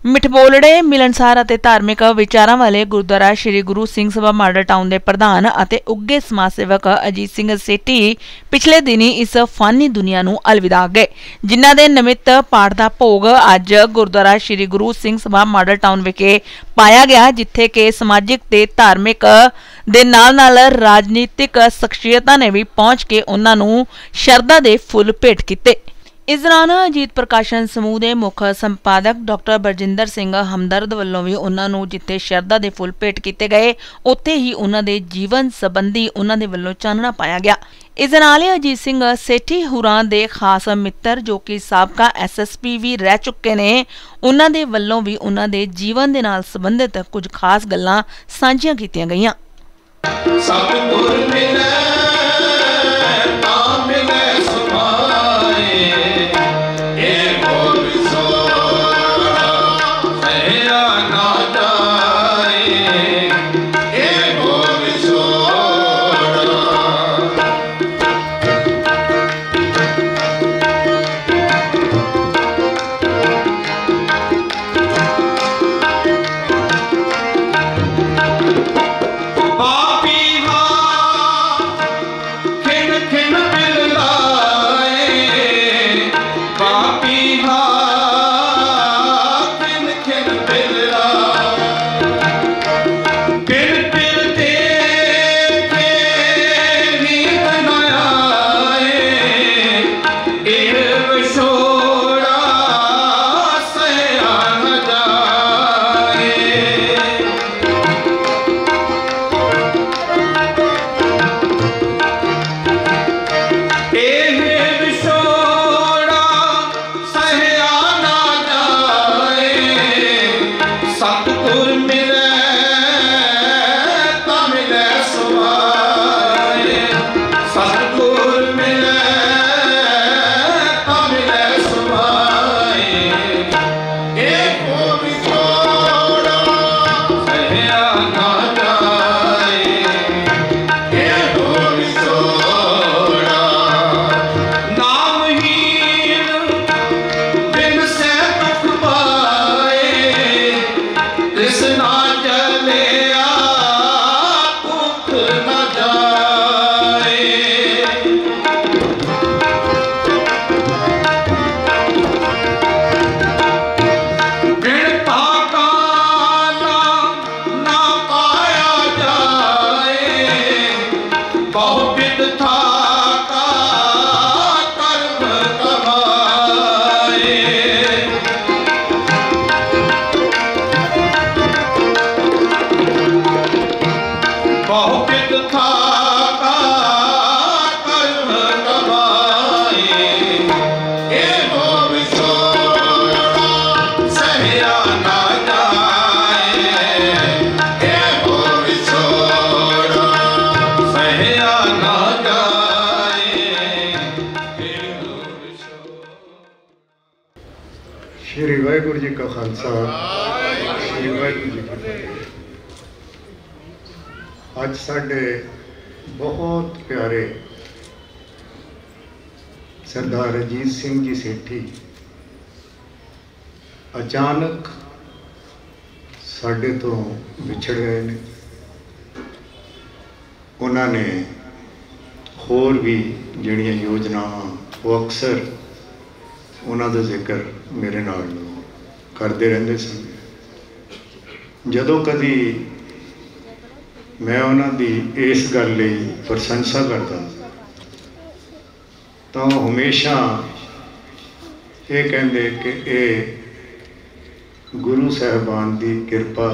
मिठबोलड़े मिलनसार और धार्मिक विचारों वाले गुरुद्वारा श्री गुरु सिंह सभा मॉडल टाउन के प्रधान और उगे समाज सेवक अजीत सिंह सेठी पिछले दिनी इस फानी दुनिया नूं अलविदा गए, जिन्हां दे निमित्त पाठ का भोग अज गुरुद्वारा श्री गुरु सिंह सभा मॉडल टाउन विखे पाया गया, जिथे कि समाजिक ते धार्मिक दे नाल राजनीतिक शख्सियतां ने भी पहुंच के उन्हां नूं शरधा दे फुल भेंट कीते। इस दौरान अजीत प्रकाशन समूह के मुख संपादक डॉक्टर बरजिंदर सिंह हमदर्द वालों भी उन्होंने जिथे शरधा के फुल भेंट किए गए, उत्थे ही उन्होंने जीवन संबंधी उन्होंने वालों चानना पाया गया। इस नाल अजीत सिंह सेठी हुरां दे खास मित्र जो कि साबका SSP भी रह चुके ने, उन्होंने वालों भी उन्होंने जीवन के नाल संबंधित कुछ खास गल्लां सांझियां कीतियां गईयां। श्री वाहिगुरु जी का खालसा, श्री वाहिगुरु जी की फतेह। आज साढ़े बहुत प्यारे सरदार अजीत सिंह जी सेठी अचानक साढ़े तो विछड़ गए ने। उन्होंने होर भी जिहड़ियां योजनावां वो अक्सर उन्होंने जिक्र मेरे नाल करते रहते सन। जदों कभी मैं उन्होंने इस गल लई प्रशंसा करता तो हमेशा ये कहते कि ये गुरु साहबान की कृपा,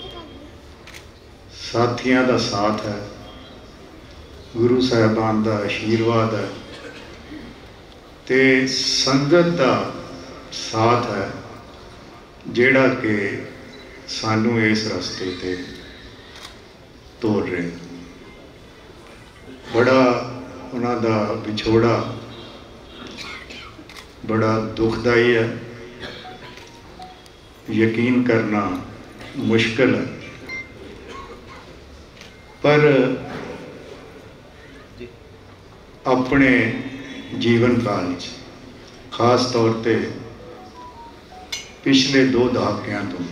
साथियों का साथ है, गुरु साहबान का आशीर्वाद है, ते संगत का साथ है, जिहड़ा कि सानू इस रास्ते ते तोड़ रहे। बड़ा उन्हां दा विछोड़ा बड़ा दुखदाई है, यकीन करना मुश्किल है, पर अपने जीवन काल खास तौर पे पिछले 2 दहाकियां तो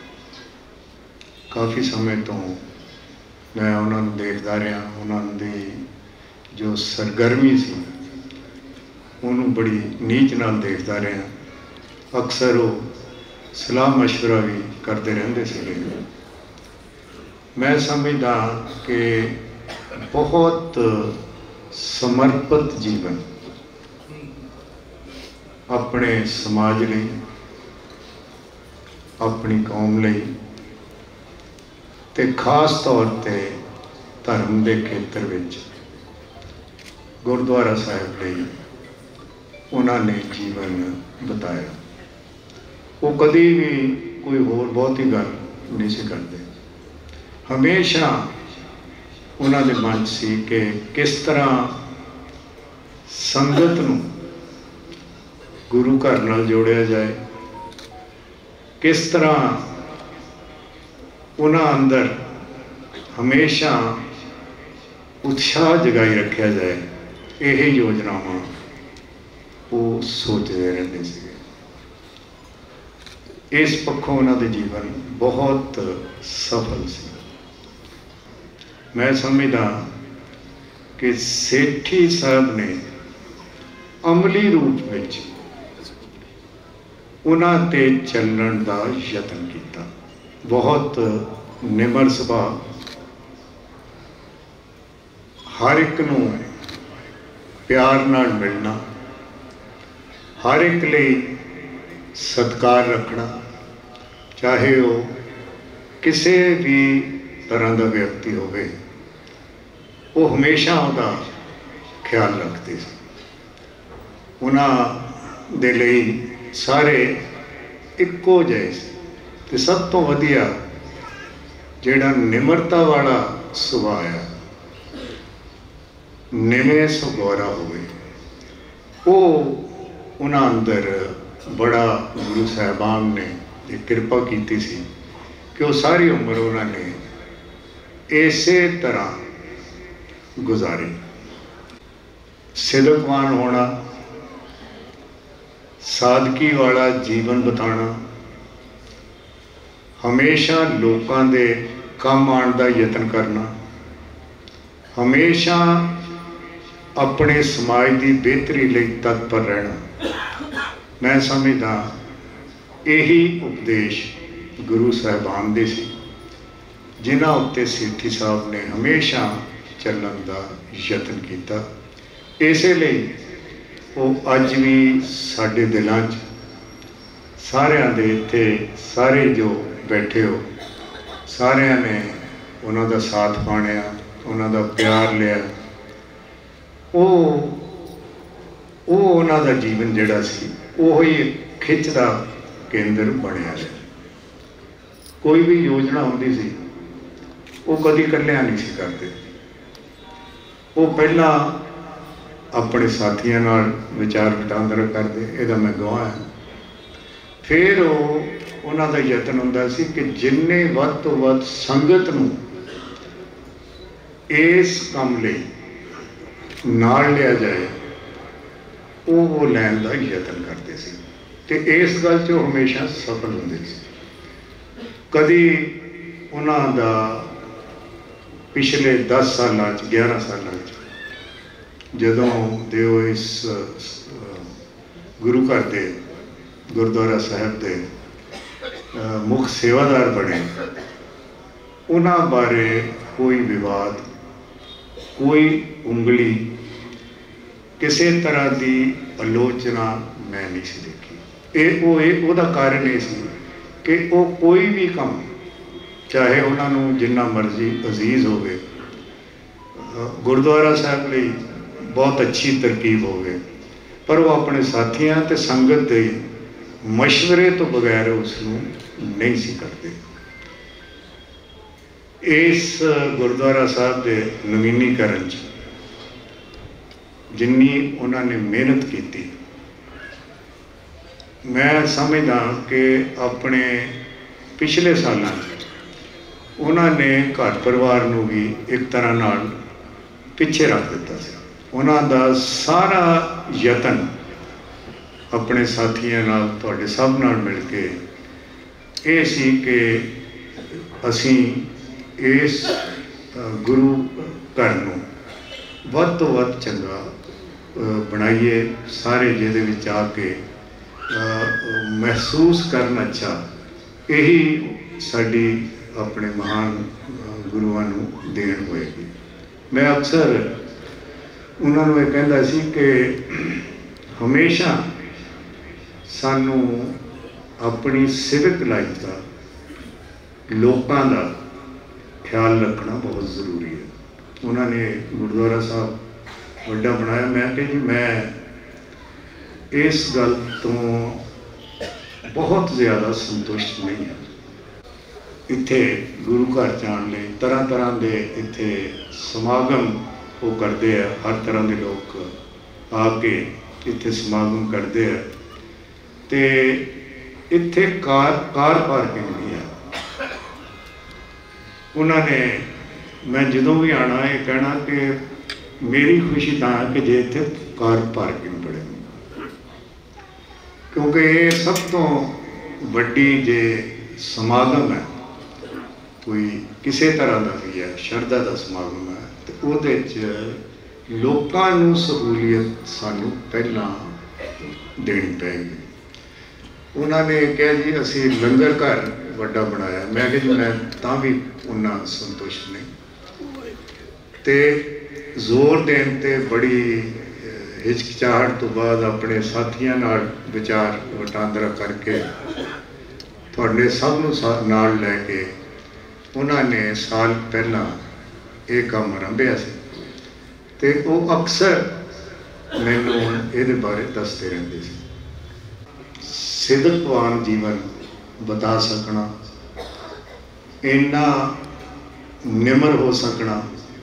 काफ़ी समय तो मैं उन्होंने देखता रहा, उन्होंने जो सरगर्मी सी उन्होंने बड़ी नीच नाल देखता रहा। अक्सर वो सलाह मशवरा भी करते रहते थे। मैं समझदा कि बहुत समर्पित जीवन अपने समाज लई, अपनी कौम लई ते खास तौर पे धर्म के खेत्र विच गुरुद्वारा साहिब लई उन्होंने जीवन बताया। वो कभी भी कोई होर बहुती गल नहीं सी करते। हमेशा उन्होंने मन सी कि किस तरह संगत नूं गुरु घर नाल जोड़िया जाए, किस तरह उन्हां अंदर हमेशा उत्साह जगाई रखा जाए, यही योजनावां वो सोचते रहते थे। इस पक्षों उन्होंने जीवन बहुत सफल सी। मैं समझदा कि सेठी साहब ने अमली रूप में उन्हां ते चलण का यतन किया। बहुत निमर सुभाव, हर एक नूं प्यार नाल मिलना, हर एक लई सत्कार रखना, चाहे वो किसी भी तरह का व्यक्ति होवे, वो हमेशा उहदा ख्याल रखते थे। उन्हां दे लई सारे इक्को जिहे सी। ते सब तो वधिया जिहड़ा निमरता वाला सुभाव है, निमे सुगौरा होवे, वो उन्हां अंदर बड़ा गुरु साहबान ने एक कृपा की सी कि वो सारी उम्र उन्होंने इसे तरह गुजारी। सिदकवान होना, सादगी वाला जीवन बिताना, हमेशा लोगों के काम आने का यतन करना, हमेशा अपने समाज की बेहतरी लिए तत्पर रहना। मैं समझदा यही उपदेश गुरु साहबान दे सी, जिन्हां उत्ते सेठी साहब ने हमेशा चलण का यतन किया। इसलिए वो अज भी साडे दिलों च सारियां दे इत्थे सारे जो बैठे हो, सारियां ने उन्हां दा साथ पाणिया, उन्हां दा प्यार लिया। वो उन्हां दा जीवन जिहड़ा सी उही खिच दा केंद्र बनिया है। कोई भी योजना होंदी सी वो कभी कल्लिया नहीं सी करते। वो पहला अपने साथियों नाल विचार वटांदरा करते, यदा मैं गवाह है। फिर उन्हां दा यतन हुंदा सी कि जिन्ने वध तो वध संगत नूं इस काम लई नाल लिया जाए, वो लैण दा यतन करते सी ते इस गल च हमेशा सफल होंदे सी। कदी उन्हां दा पिछले 10 सालां 11 सालां जदों दे इस गुरु घर दे गुरुद्वारा साहिब दे मुख सेवादार बने, उन्हां बारे कोई विवाद, कोई उंगली, किसी तरह की आलोचना मैं नहीं सी देखी। वो कारण ये सी कि वो कोई भी काम, चाहे उन्होंने जिन्ना मर्जी अजीज होवे, गुरुद्वारा साहब लई बहुत अच्छी तरकीब होवे, पर वो अपने साथियों ते संगत के मशवरे तो बगैर उसनूं नहीं सी करते। इस गुरुद्वारा साहब के नवीनीकरण जिन्नी उन्होंने मेहनत की, मैं समझदा कि अपने पिछले सालों उन्होंने घर परिवार नूं भी एक तरह नाल पीछे रख दिता सी। उन्हां दा सारा यतन अपने साथियों नाल तुहाडे सब नाल मिल के ये सी कि असी इस गुरु घर नूं वध तो वध चंगा बनाइए, सारे जिहदे विच आके महसूस करना अच्छा, यही साडी अपने महान गुरुआं नूं देन होएगी। मैं अक्सर उन्हां नूं कहंदा सी कि हमेशा सानू अपनी सिविक लाइफ का, लोकां दा ख्याल रखना बहुत ज़रूरी है। उन्होंने गुरुद्वारा साहब वड्डा बनाया। मैं कि जी मैं इस गल तो बहुत ज़्यादा संतुष्ट नहीं हाँ। इत्थे गुरु घर जाने लई तरह तरह के इत्थे समागम वो करते हैं, हर तरह के लोग आके इत्थे समागम करते हैं। तो इत्थे कार पार्किंग नहीं है। उन्होंने मैं जो भी आना ये कहना कि मेरी खुशी तो है कि जे इत्थे कार पार्किंग बने, क्योंकि ये सब तो वड्डी जे समागम है, कोई किसी तरह का भी है, शरधा का समागम है, तो उहदे च लोकां नूं सहूलियत सानू पहला देनी पेगी। उन्होंने कहा जी असी लंगर घर वड्डा बनाया। मैं कि जी मैं तां भी उन्ना संतुष्ट नहीं, तो जोर देन ते बड़ी हिचकिचाहट तो बाद अपने साथियों नाल विचार वटांदरा करके तुहाडे सब नूं नाल लैके उन्होंने साल पहला ये काम आरंभिया सी। ते वो अक्सर मैनूं इहदे बारे दसते रहंदे सी। सिदकवान जीवन बता सकना, इन्ना निमर हो सकना,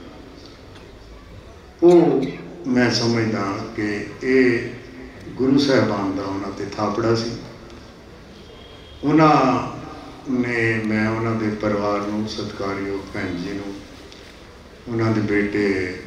वो मैं समझदा कि ये गुरु साहबान का उन्हां ते थापड़ा सी। उन्होंने मैं उन्होंने परिवार नूं सत्कारयोग भैन जी नूं, उन्होंने बेटे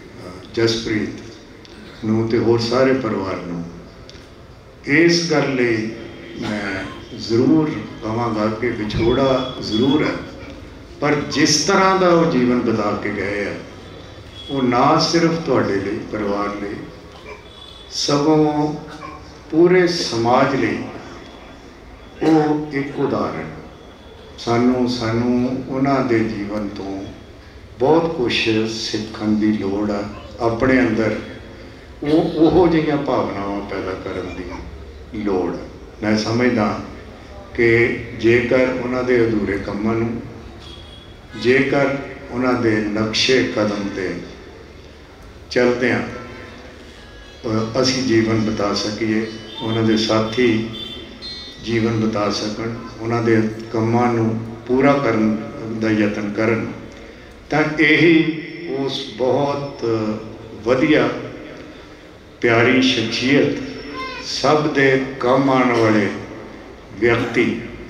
जसप्रीत नूं ते होर सारे परिवार नूं इस गल लई मैं जरूर कहांगा कि विछोड़ा जरूर है, पर जिस तरह का वो जीवन बिता के गए हैं वो ना सिर्फ तुहाडे लई परिवार लई सगों पूरे समाज लई वो एक उदाहरण। सानू उन्हां दे जीवन तो बहुत कुछ सीखण दी लोड़ है। अपने अंदर वो जिहियां भावनावां पैदा करन दी लोड़ है। मैं समझदा कि जेकर उन्हां दे अधूरे कामां नूं, जेकर उन्हां दे नक्शे कदम ते चलदियां असी जीवन बिता सकीए, उन्हां दे साथी जीवन बिता सकन, उन्हां दे कामां नूं पूरा करन दा यतन करन, तां यही उस बहुत वधिया प्यारी शख्सियत सब दे काम आने वाले व्यक्ति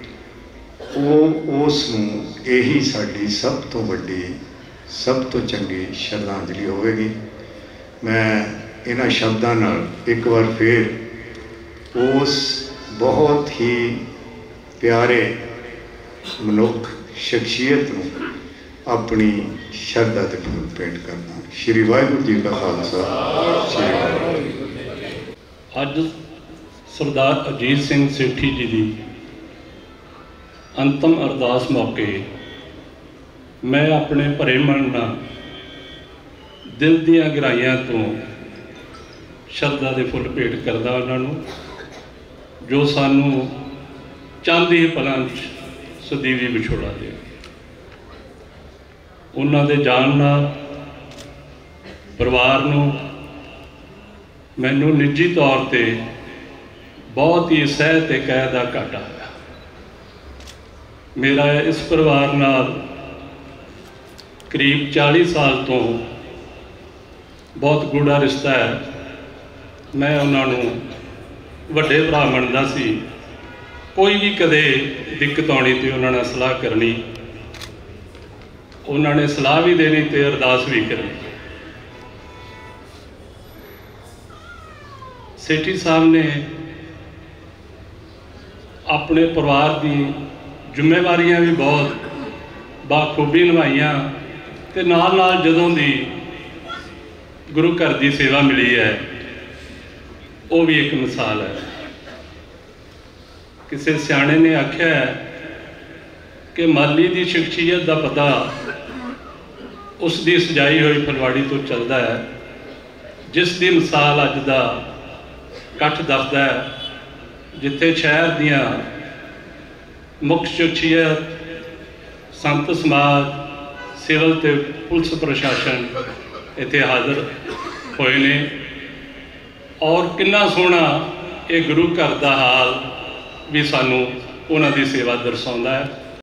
उसनूं यही साडी सब तो वड्डी सब तो चंगी श्रद्धांजलि होवेगी। मैं इन्हां शब्दां नाल एक बार फिर उस बहुत ही प्यारे मनुख शख्सियत नूं अपनी श्रद्धा ते फूल भेंट करना। श्री वाहिगुरू जी का खालसा, श्री वाहिगुरू। अज सरदार अजीत सिंह सेठी जी की अंतिम अरदास मौके मैं अपने भरे मन नाल दिल दीआं गहराइयां तो श्रद्धा के फुल भेंट करदा उन्होंने, जो सानू चांदी पलां सदीवी विछोड़ा दे। उन्हां दे जाण नाल परिवार नूं मैनू निजी तौर पर बहुत ही सह ते कह दा घाटा है। मेरा इस परिवार नाल करीब 40 साल तो बहुत गूढ़ा रिश्ता है। मैं उन्होंने वड्डे भरा मनदा सी, कोई भी कदे दिक्कत आनी तो उन्होंने सलाह करनी, उन्होंने सलाह भी देनी तो अरदास भी करनी। सेठी साहब ने ਆਪਣੇ ਪਰਿਵਾਰ ਦੀ ਜ਼ਿੰਮੇਵਾਰੀਆਂ ਵੀ ਬਹੁਤ ਬਾਖੂਬੀ ਨਿਭਾਈਆਂ ਤੇ ਨਾਲ ਨਾਲ ਜਦੋਂ ਦੀ ਗੁਰੂ ਘਰ ਦੀ ਸੇਵਾ ਮਿਲੀ ਹੈ ਉਹ ਵੀ ਇੱਕ ਮਿਸਾਲ ਹੈ। ਕਿਸੇ ਸਿਆਣੇ ਨੇ ਆਖਿਆ ਹੈ ਕਿ ਮਾਲੀ ਦੀ ਸ਼ਖਸੀਅਤ ਦਾ ਪਤਾ ਉਸ ਦੀ ਸਜਾਈ ਹੋਈ ਫੁਲਵਾੜੀ ਤੋਂ ਚੱਲਦਾ ਹੈ, ਜਿਸ ਦੀ ਮਿਸਾਲ ਅੱਜ ਦਾ ਇਕੱਠ ਦੱਸਦਾ ਹੈ, ਜਿੱਥੇ ਸ਼ਹਿਰ ਦੀਆਂ ਮੁੱਖ ਸ਼ਖਸੀਅਤ, ਸੰਤ ਸਮਾਜ, ਸਿਵਲ ਤੇ ਪੁਲਿਸ ਪ੍ਰਸ਼ਾਸਨ ਇੱਥੇ ਹਾਜ਼ਰ ਹੋਏ ਨੇ। ਔਰ ਕਿੰਨਾ ਸੋਹਣਾ ਇਹ ਗੁਰੂ ਘਰ ਦਾ ਹਾਲ ਵੀ ਸਾਨੂੰ ਉਹਨਾਂ ਦੀ ਸੇਵਾ ਦਰਸਾਉਂਦਾ ਹੈ।